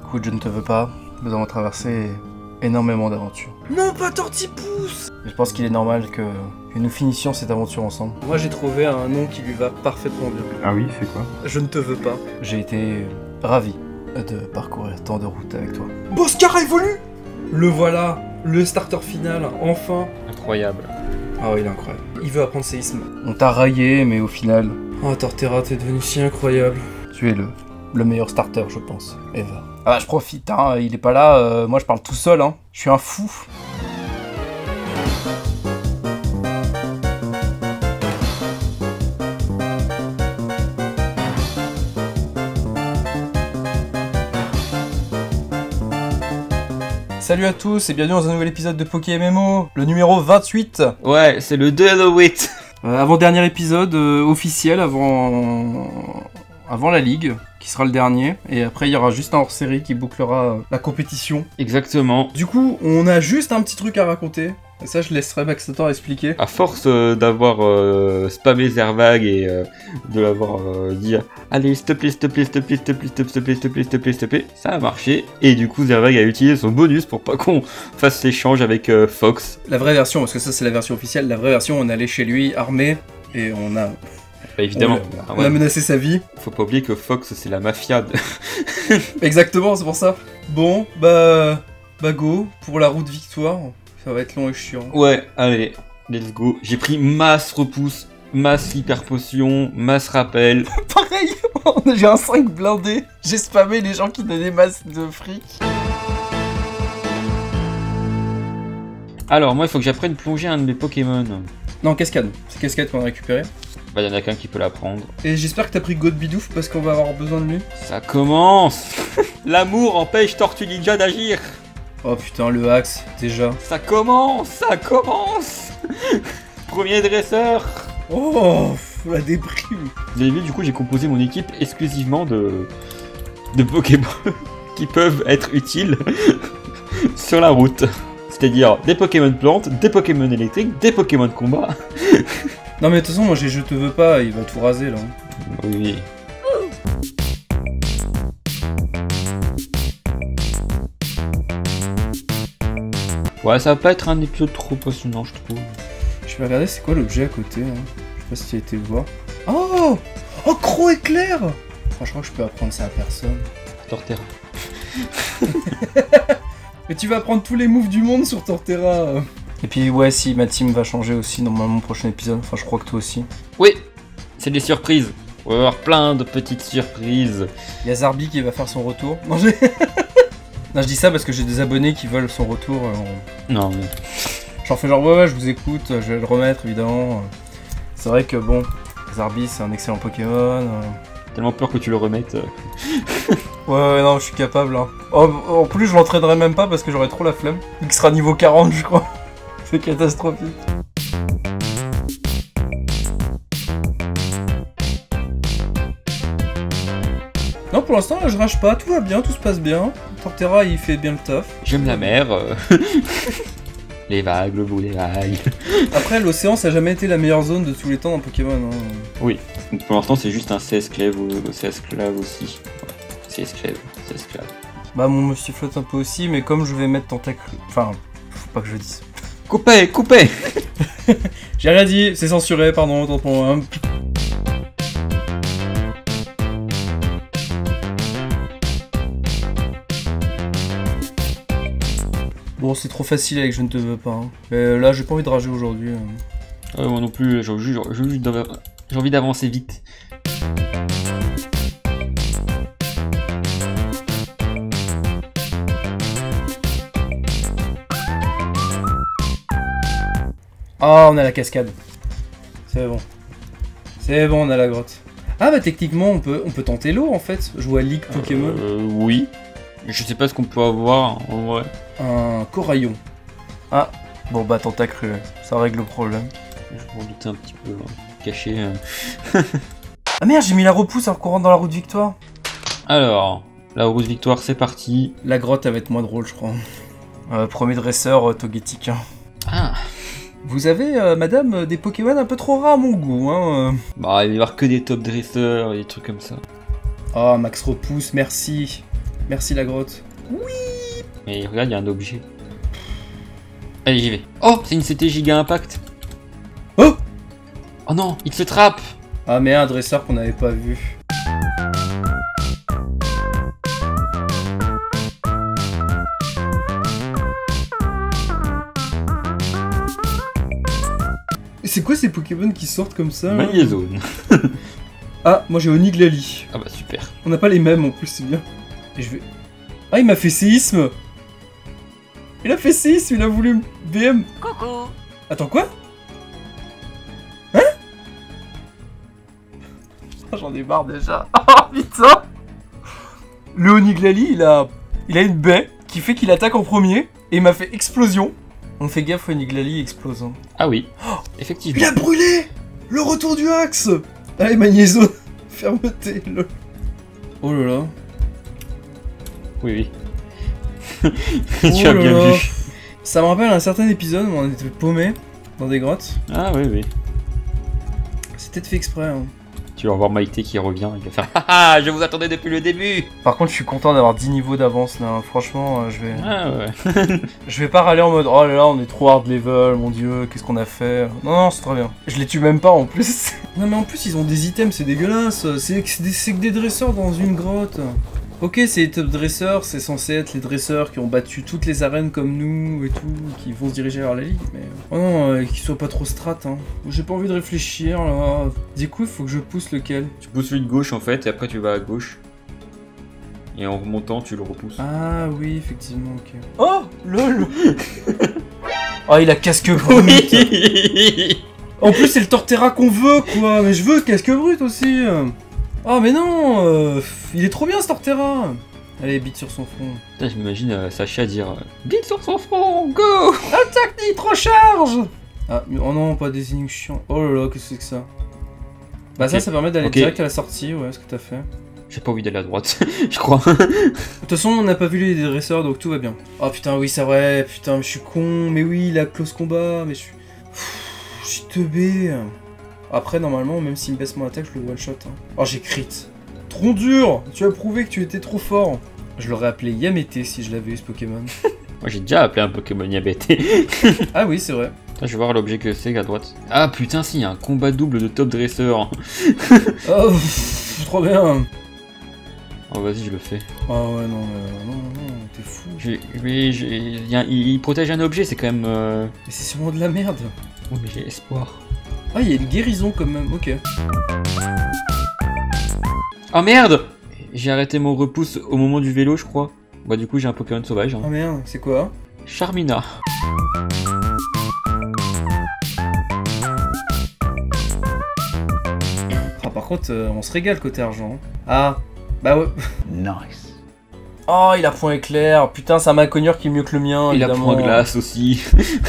Écoute, je ne te veux pas. Nous avons traversé énormément d'aventures. Non, pas Tortipousse! Je pense qu'il est normal que nous finissions cette aventure ensemble. Moi j'ai trouvé un nom qui lui va parfaitement bien. Ah oui, c'est quoi? Je ne te veux pas. J'ai été ravi de parcourir tant de routes avec toi. Boscar a évolué! Le voilà, le starter final, enfin. Incroyable. Ah oui, il est incroyable. Il veut apprendre séisme. On t'a raillé, mais au final, Oh Torterra, t'es devenu si incroyable. tu es le meilleur starter, je pense, ever. Ah bah, je profite, hein, il est pas là, moi je parle tout seul, hein. Je suis un fou. Salut à tous et bienvenue dans un nouvel épisode de PokéMMO, le numéro 28. Ouais, c'est le 2 Halloween. Avant-dernier épisode officiel avant la ligue, qui sera le dernier. Et après, il y aura juste un hors-série qui bouclera la compétition. Exactement. Du coup, on a juste un petit truc à raconter. Et ça, je laisserai Maxator expliquer. À force d'avoir spammé Zervag et de l'avoir dit allez, s'il te plaît, s'il te plaît, s'il te plaît, s'il te plaît, s'il te plaît, s'il te plaît, s'il te plaît, s'il te plaît, ça a marché. Et du coup, Zervag a utilisé son bonus pour pas qu'on fasse l'échange avec Fox. La vraie version, parce que ça, c'est la version officielle. La vraie version, on est allé chez lui armé et on a... Bah, évidemment. On a menacé sa vie. Faut pas oublier que Fox, c'est la mafia. Exactement, c'est pour ça. Bon, bah go, pour la route victoire. Ça va être long et chiant. Ouais, allez, let's go. J'ai pris masse repousse, masse hyper potion, masse rappel. Pareil, j'ai un 5 blindé. J'ai spammé les gens qui donnaient masse de fric. Alors, moi, il faut que j'apprenne plonger un de mes Pokémon. Non, cascade. C'est cascade qu'on a récupéré. Bah, y'en a qu'un qui peut la prendre. Et j'espère que t'as pris God Bidouf parce qu'on va avoir besoin de lui. Ça commence. L'amour empêche Tortue Ninja d'agir. Oh putain, le axe, déjà. Ça commence, ça commence. Premier dresseur. Oh, la déprime. Vous avez vu, du coup, j'ai composé mon équipe exclusivement de Pokémon qui peuvent être utiles sur la route. C'est-à-dire des Pokémon plantes, des Pokémon électriques, des Pokémon de combat. Non mais de toute façon, moi j'ai Je te veux pas, il va tout raser là. Oui. Ouais, ça va pas être un épisode trop passionnant, je trouve. Je vais regarder c'est quoi l'objet à côté. Hein. Je sais pas si tu as été voir. Oh, oh, Croc éclair. Franchement, je peux apprendre ça à personne. Torterra. Mais tu vas apprendre tous les moves du monde sur Torterra. Et puis ouais, si ma team va changer aussi normalement au prochain épisode. Enfin, je crois que toi aussi. Oui, c'est des surprises. On va avoir plein de petites surprises. Il y a Zarbi qui va faire son retour. Non, non, je dis ça parce que j'ai des abonnés qui veulent son retour. Non, mais... J'en fais genre ouais, je vous écoute, je vais le remettre évidemment. C'est vrai que bon, Zarbi c'est un excellent Pokémon. Tellement peur que tu le remettes. Ouais, non, je suis capable. Hein. Oh, en plus, je l'entraînerai même pas parce que j'aurai trop la flemme. Vu qu'il sera niveau 40, je crois. C'est catastrophique. Non, pour l'instant, je rage pas, tout va bien, tout se passe bien. Torterra, il fait bien le taf. J'aime la mer. Les vagues, le bout des vagues. Après, l'océan, ça a jamais été la meilleure zone de tous les temps dans Pokémon. Hein. Oui, donc pour l'instant, c'est juste un C-esclave aussi. C-esclave. Bah, mon me sifflote un peu aussi, mais comme je vais mettre tentacle... Enfin, faut pas que je le dise. Coupez. J'ai rien dit, c'est censuré, pardon, autant pour moi. Bon, c'est trop facile avec Je ne te veux pas. Hein. Mais là, j'ai pas envie de rager aujourd'hui. Ouais, moi non plus, j'ai envie d'avancer vite. Ah, on a la cascade. C'est bon. C'est bon, on a la grotte. Ah bah techniquement, on peut tenter l'eau en fait. Jouer à Ligue Pokémon. Oui. Je sais pas ce qu'on peut avoir en vrai. Un coraillon. Ah, bon bah tentacle, ça règle le problème. Je m'en doutais un petit peu caché. Ah merde, j'ai mis la repousse en courant dans la route victoire. Alors, la route victoire, c'est parti. La grotte, elle va être moins drôle, je crois. Premier dresseur, Togetic. Hein. Ah. Vous avez, madame, des Pokémon un peu trop rares à mon goût, hein. Bah, il va y avoir que des top dresseurs et des trucs comme ça. Ah, Max repousse, merci. Merci la grotte. Mais regarde, il y a un objet. Allez, j'y vais. Oh, c'est une CT Giga Impact. Oh! Oh non, il se trappe. Ah mais un dresseur qu'on n'avait pas vu. C'est quoi ces Pokémon qui sortent comme ça? Magnézone. Ah, moi j'ai Oniglali. Ah bah super. On n'a pas les mêmes en plus, c'est bien. Et je vais... Ah, il m'a fait séisme. Il a fait séisme, il a voulu BM. Coucou. Attends, quoi? Hein? J'en ai marre déjà. Oh putain! Le Oniglali, il a une baie qui fait qu'il attaque en premier et il m'a fait explosion. On fait gaffe, Oniglali explose. Hein. Ah oui, effectivement. Il a brûlé! Le retour du axe! Allez, Magnézone, fermeté, lol. Oh là là. Oui, oui. Tu Oh as là bien là. vu. Ça me rappelle un certain épisode où on était paumés dans des grottes. Ah oui, oui. C'était fait exprès. Hein. Tu vas voir Maïté qui revient, il va faire haha, je vous attendais depuis le début. Par contre, je suis content d'avoir 10 niveaux d'avance là. Franchement, je vais. Ah ouais. Je vais pas râler en mode oh là là, on est trop hard level, mon dieu, qu'est-ce qu'on a fait. Non, non, c'est très bien. Je les tue même pas en plus. Non mais en plus ils ont des items, c'est dégueulasse. C'est que des dresseurs dans une grotte. Ok, c'est les top dresseurs, c'est censé être les dresseurs qui ont battu toutes les arènes comme nous et tout, qui vont se diriger vers la ligue, mais... Oh non, qu'ils soient pas trop strat, hein. J'ai pas envie de réfléchir, là. Du coup, il faut que je pousse lequel? Tu pousses celui de gauche en fait, et après tu vas à gauche. Et en remontant, tu le repousses. Ah oui, effectivement, ok. Oh, lol. Oh, il a casque brut. En plus, c'est le Torterra qu'on veut, quoi. Mais je veux casque brut aussi. Oh, mais non, il est trop bien, ce Torterra. Allez, bite sur son front. Putain, je m'imagine Sacha dire bite sur son front, go. Attaque nitro-charge. Ah, mais oh non, pas des énigmes chiants. Oh là là, qu'est-ce que c'est que ça? Bah Ok. ça permet d'aller Ok. direct à la sortie, ouais, ce que t'as fait. J'ai pas envie d'aller à droite, je crois. De toute façon, on n'a pas vu les dresseurs, donc tout va bien. Oh putain, oui, c'est vrai, putain, je suis con, mais oui, la close combat, mais je suis... Je suis teubé. Après, normalement, même s'il me baisse mon attaque, je le one-shot. Hein. Oh, j'ai crit. Trop dur. Tu as prouvé que tu étais trop fort. Je l'aurais appelé Yamete si je l'avais eu, ce Pokémon. Moi j'ai déjà appelé un Pokémon Yabete. Ah oui, c'est vrai. Je vais voir l'objet que c'est à droite. Ah putain, si, il y a un combat double de top dresseur. Oh, pff, trop bien. Oh vas-y, je le fais. Oh ouais, non, non, t'es fou. Il protège un objet, c'est quand même... Mais c'est sûrement de la merde. Oh mais j'ai espoir. Ah, il y a une guérison quand même, ok. Oh merde! J'ai arrêté mon repousse au moment du vélo, je crois. Bah du coup j'ai un Pokémon sauvage. Oh Hein. merde, c'est quoi? Charmina. Ah, par contre, on se régale côté argent. Ah, bah ouais. Nice. Oh, il a point éclair. Putain, c'est un Macognure qui est mieux que le mien. Il a évidemment. point glace aussi.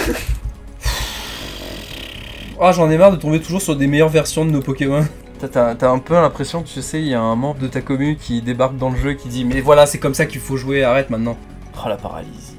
Ah, j'en ai marre de tomber toujours sur des meilleures versions de nos Pokémon. T'as un peu l'impression que tu sais, il y a un membre de ta commune qui débarque dans le jeu et qui dit mais voilà, C'est comme ça qu'il faut jouer, arrête maintenant. oh la paralysie.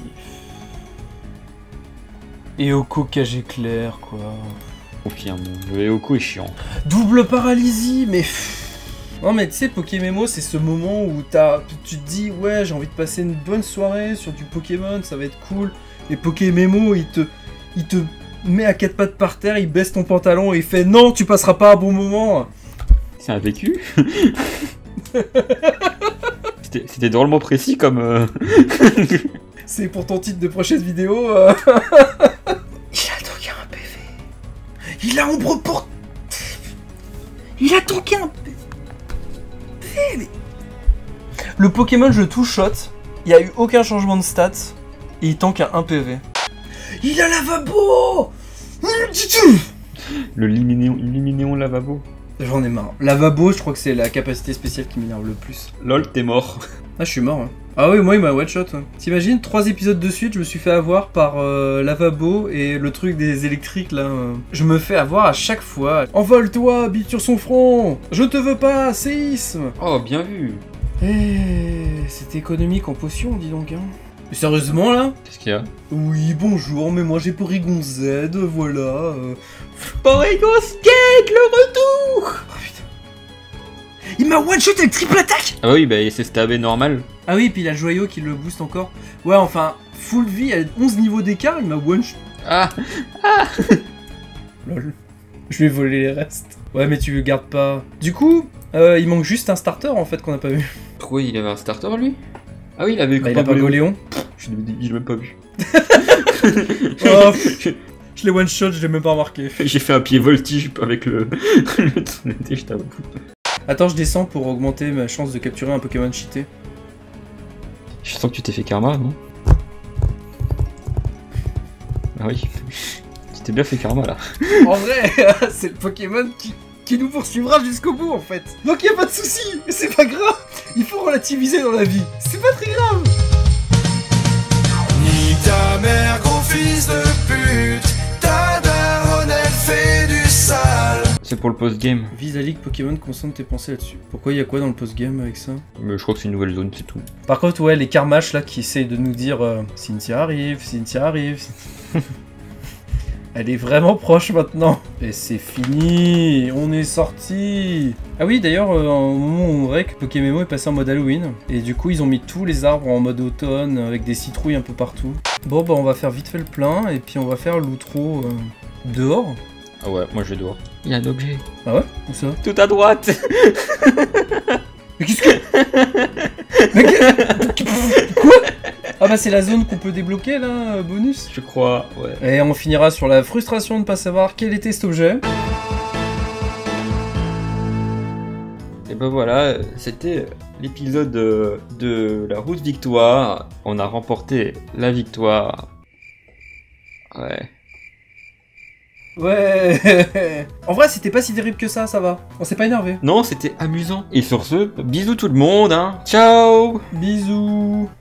Et Oko cage éclair quoi. Confirme, le Eoko est chiant. Double paralysie, mais... Non mais tu sais, Pokémon, c'est ce moment où tu te dis ouais, j'ai envie de passer une bonne soirée sur du Pokémon, ça va être cool. Et Pokémon, il te met à quatre pattes par terre, il baisse ton pantalon et il fait non, tu passeras pas un bon moment. C'est un vécu. C'était drôlement précis comme... C'est pour ton titre de prochaine vidéo. Il a toqué un PV. Il a ombre pour... Il a toqué un PV. Mais... Le Pokémon je tout shot, il y a eu aucun changement de stats et il tank à 1 PV. Il a lavabo. Le Luminéon lavabo. J'en ai marre. Lavabo, je crois que c'est la capacité spéciale qui m'énerve le plus. Lol, t'es mort. Ah, je suis mort. Hein. Ah oui, moi il m'a one shot. Ouais. T'imagines, 3 épisodes de suite, je me suis fait avoir par Lavabo et le truc des électriques là. Je me fais avoir à chaque fois. Envole-toi, bite sur son front. Je te veux pas, séisme. Oh, bien vu. Eh, c'est économique en potion, dis donc. Hein. Mais sérieusement là? Qu'est-ce qu'il y a? Oui, bonjour, mais moi j'ai Porygon Z, voilà. Porygon Skate, le retour. Oh putain. Il m'a one-shot avec triple attaque. Ah oui, bah c'est stabé normal. Ah oui, puis il a le joyau qui le booste encore. Ouais, enfin, full vie, à 11 niveaux d'écart, il m'a one-shot. Ah. Lol. Je vais voler les restes. Ouais, mais tu le gardes pas. Du coup, il manque juste un starter en fait qu'on n'a pas vu. Pourquoi il avait un starter lui? Ah oui, il avait Bah, il a pas Goléon. Je l'ai même pas vu. Oh, je l'ai one-shot, je l'ai même pas remarqué. J'ai fait un pied voltige avec le dé, je t'avoue. Attends, je descends pour augmenter ma chance de capturer un Pokémon cheaté. Je sens que tu t'es fait karma, non? Ah oui. Tu t'es bien fait karma là. En vrai, c'est le Pokémon qui nous poursuivra jusqu'au bout en fait. Donc y a pas de souci, c'est pas grave. Il faut relativiser dans la vie. C'est pas très grave. Nique ta mère, gros fils de pute. Ta daronne, elle fait du sale. C'est pour le post-game. Vise la ligue Pokémon, concentre tes pensées là-dessus. Pourquoi y a quoi dans le post-game avec ça? Mais je crois que c'est une nouvelle zone, c'est tout. Par contre, ouais, les karmaches là qui essayent de nous dire Cynthia arrive, Cynthia arrive. Elle est vraiment proche maintenant. Et c'est fini, on est sorti. Ah oui, d'ailleurs, au moment où on dirait que Pokémon est passé en mode Halloween. Et du coup, ils ont mis tous les arbres en mode automne avec des citrouilles un peu partout. Bon, bah on va faire vite fait le plein et puis on va faire l'outro dehors. Ah ouais, moi je vais dehors. Il y a un objet. Ah ouais? Où ça? Tout à droite. Mais qu'est-ce que... Mais quoi? Ah bah c'est la zone qu'on peut débloquer là, bonus. Je crois, ouais. Et on finira sur la frustration de ne pas savoir quel était cet objet. Et ben voilà, c'était l'épisode de la route victoire. On a remporté la victoire. Ouais. Ouais. En vrai, c'était pas si terrible que ça va. On s'est pas énervé. Non, c'était amusant. Et sur ce, bisous tout le monde, hein. Ciao. Bisous.